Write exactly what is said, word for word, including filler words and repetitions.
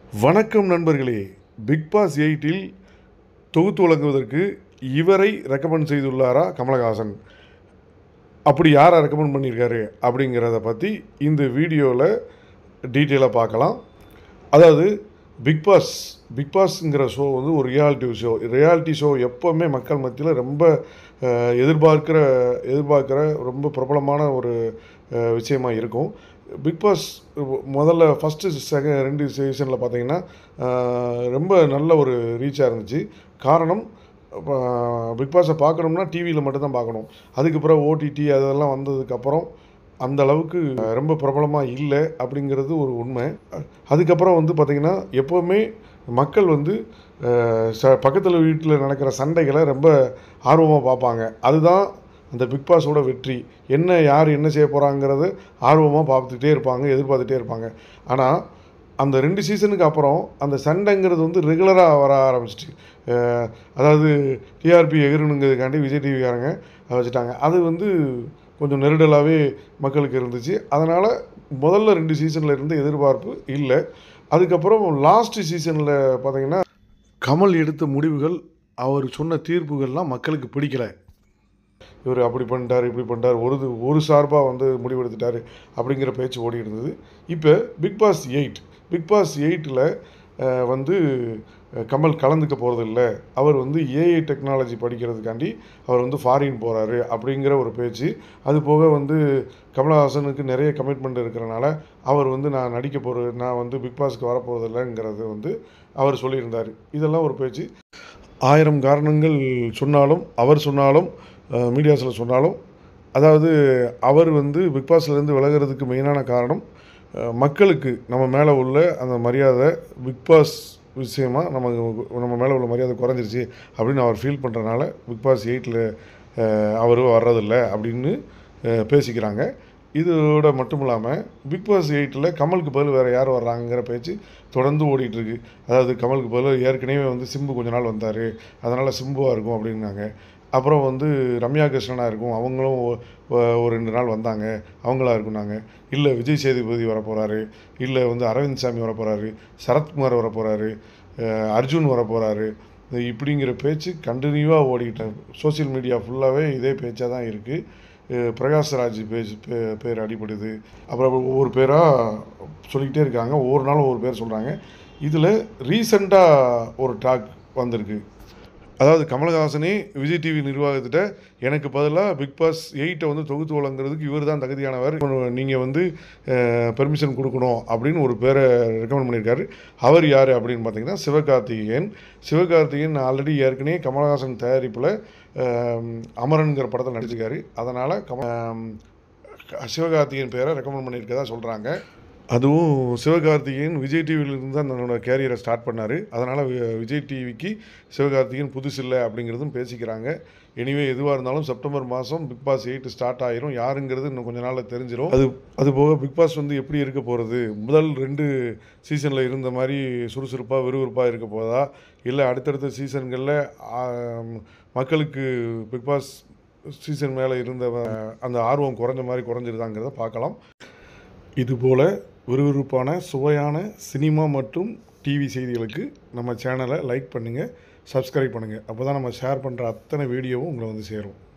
வணக்கம் நண்பர்களே. Big Boss எயிட்டில் தொகுத்து வழங்குவதற்கு இவரை ரெக்கமெண்ட் செய்துள்ளாரா கமலஹாசன்? அப்படி யாரை ரெக்கமெண்ட் பண்ணியிருக்காரு அப்படிங்கிறத பற்றி இந்த வீடியோவில் டீட்டெயிலாக பார்க்கலாம். அதாவது பிக் பாஸ் பிக் பாஸ்ங்கிற ஷோ வந்து ஒரு ரியாலிட்டி ஷோ. ரியாலிட்டி ஷோ எப்போவுமே மக்கள் மத்தியில் ரொம்ப எதிர்பார்க்கிற எதிர்பார்க்குற ரொம்ப பிரபலமான ஒரு விஷயமாக இருக்கும். பிக் பாஸ் முதல்ல ஃபஸ்ட்டு செக ரெண்டு சீசனில் பார்த்தீங்கன்னா ரொம்ப நல்ல ஒரு ரீச்சாக இருந்துச்சு. காரணம், பிக் பாஸை பார்க்கணும்னா டிவியில் மட்டும்தான் பார்க்கணும். அதுக்கப்புறம் ஓடிடி அதெல்லாம் வந்ததுக்கப்புறம் அந்த அளவுக்கு ரொம்ப பிரபலமாக இல்லை அப்படிங்கிறது ஒரு உண்மை. அதுக்கப்புறம் வந்து பார்த்திங்கன்னா எப்போவுமே மக்கள் வந்து ச பக்கத்தில் வீட்டில் நடக்கிற சண்டைகளை ரொம்ப ஆர்வமாக பார்ப்பாங்க. அதுதான் அந்த பிக் பாஸோட வெற்றி. என்ன யார் என்ன செய்ய போகிறாங்கிறது ஆர்வமாக பார்த்துக்கிட்டே இருப்பாங்க, எதிர்பார்த்துட்டே இருப்பாங்க. ஆனால் அந்த ரெண்டு சீசனுக்கு அப்புறம் அந்த சண்டைங்கிறது வந்து ரெகுலராக வர ஆரம்பிச்சிட்டு, அதாவது டிஆர்பி எகிரணுங்கிறதுக்காண்டி விஜய் டிவிக்காரங்க வச்சுட்டாங்க. அது வந்து கொஞ்சம் நெருடலாகவே மக்களுக்கு இருந்துச்சு. அதனால் முதல்ல ரெண்டு சீசனில் இருந்து எதிர்பார்ப்பு இல்லை. அதுக்கப்புறம் லாஸ்ட்டு சீசனில் பார்த்திங்கன்னா கமல் எடுத்த முடிவுகள், அவர் சொன்ன தீர்ப்புகள்லாம் மக்களுக்கு பிடிக்கலை. இவர் அப்படி பண்ணிட்டார், இப்படி பண்ணிட்டார், ஒரு ஒரு சார்பாக வந்து முடிவெடுத்துட்டார் அப்படிங்கிற பேச்சு ஓடி இருந்தது. இப்போ Bigg Boss eight Bigg Boss எயிட்டில் வந்து கமல் கலந்துக்க போகிறதில்ல, அவர் வந்து ஏஐ டெக்னாலஜி படிக்கிறதுக்காண்டி அவர் வந்து ஃபாரின் போகிறாரு அப்படிங்கிற ஒரு பேச்சு. அது போக வந்து கமலஹாசனுக்கு நிறைய கமிட்மெண்ட் இருக்கிறனால அவர் வந்து நான் நடிக்க போகிற நான் வந்து பிக் பாஸ்க்கு வரப்போகிறதில்லைங்கிறது வந்து அவர் சொல்லியிருந்தார். இதெல்லாம் ஒரு பேச்சு. ஆயிரம் காரணங்கள் சொன்னாலும், அவர் சொன்னாலும், மீடியாஸில் சொன்னாலும், அதாவது அவர் வந்து பிக் பாஸ்லேருந்து விலகிறதுக்கு மெயினான காரணம் மக்களுக்கு நம்ம மேலே உள்ள அந்த மரியாதை, பிக் பாஸ் விஷயமாக நம்ம நம்ம மேலே உள்ள மரியாதை குறைஞ்சிருச்சு அப்படின்னு அவர் ஃபீல் பண்ணுறதுனால பிக் பாஸ் எயிட்டில் அவர் வர்றதில்லை அப்படின்னு பேசிக்கிறாங்க. இதோட மட்டும் இல்லாமல் பிக் பாஸ் எயிட்டில் கமலுக்கு பதில் வேறு யார் வர்றாங்கிற பேச்சு தொடர்ந்து ஓடிட்டுருக்கு. அதாவது கமலுக்கு பதில் ஏற்கனவே வந்து சிம்பு கொஞ்ச நாள் வந்தார், அதனால் சிம்புவாக இருக்கும் அப்படின்னாங்க. அப்புறம் வந்து ரம்யா கிருஷ்ணனாக இருக்கும், அவங்களும் ஒரு ரெண்டு நாள் வந்தாங்க, அவங்களா இருக்குன்னாங்க. இல்லை விஜய் சேதுபதி வரப்போகிறாரு, இல்லை வந்து அரவிந்த் சாமி வரப்போகிறாரு, சரத்குமார் வரப்போகிறாரு, அர்ஜுன் வரப்போகிறாரு, இப்படிங்கிற பேச்சு கண்டினியூவாக ஓடிக்கிட்டேன். சோசியல் மீடியா ஃபுல்லாகவே இதே பேச்சாக தான் இருக்குது. பிரகாஷ்ராஜ் பேச்சு பே பேர் அடிபடுது. அப்புறம் ஒவ்வொரு பேராக சொல்லிக்கிட்டே இருக்காங்க, ஒவ்வொரு நாளும் ஒவ்வொரு பேர் சொல்கிறாங்க. இதில் ரீசெண்டாக ஒரு டாக் வந்திருக்கு. அதாவது கமலஹாசனே விஜய் டிவி நிர்வாகத்திட்ட எனக்கு பதிலாக பிக் பாஸ் எயிட்டை வந்து தொகுத்து வழங்குறதுக்கு இவர் தான் தகுதியானவர், நீங்கள் வந்து பெர்மிஷன் கொடுக்கணும் அப்படின்னு ஒரு பேரை ரெக்கமெண்ட் பண்ணியிருக்காரு. அவர் யார் அப்படின்னு பார்த்தீங்கன்னா சிவகார்த்திகேயன். சிவகார்த்திகேயன் ஆல்ரெடி ஏற்கனவே கமலஹாசன் தயாரிப்பில் அமரன்கிற படத்தில் நடிச்சிருக்காரு. அதனால் கம சிவகார்த்திகேயன் பேரை ரெக்கமெண்ட் பண்ணியிருக்கதா சொல்கிறாங்க. அதுவும் சிவகார்த்திகேயன் விஜய் டிவியிலிருந்து தான் தன்னோட கேரியரை ஸ்டார்ட் பண்ணார். அதனால் விஜய் டிவிக்கு சிவகார்த்திகேயன் புதுசு இல்லை அப்படிங்கிறதும் பேசிக்கிறாங்க. எனிவே எதுவாக இருந்தாலும் செப்டம்பர் மாதம் பிக் பாஸ் எயிட் ஸ்டார்ட் ஆகிரும். யாருங்கிறது இன்னும் கொஞ்சம் நாளில் தெரிஞ்சிடும். அது அது போக பிக் பாஸ் வந்து எப்படி இருக்க போகிறது, முதல் ரெண்டு சீசனில் இருந்த மாதிரி சுறுசுறுப்பாக விறுவிறுப்பாக இருக்க போதா, இல்லை அடுத்தடுத்த சீசன்களில் மக்களுக்கு பிக் பாஸ் சீசன் மேலே இருந்த அந்த ஆர்வம் குறைஞ்ச மாதிரி குறைஞ்சிருதாங்கிறத பார்க்கலாம். இதுபோல் விறுவிறுப்பான சுவையான சினிமா மற்றும் டிவி செய்திகளுக்கு நம்ம சேனலை லைக் பண்ணுங்கள், சப்ஸ்கிரைப் பண்ணுங்கள். அப்போ தான் நம்ம ஷேர் பண்ணுற அத்தனை வீடியோவும் உங்களை வந்து சேரும்.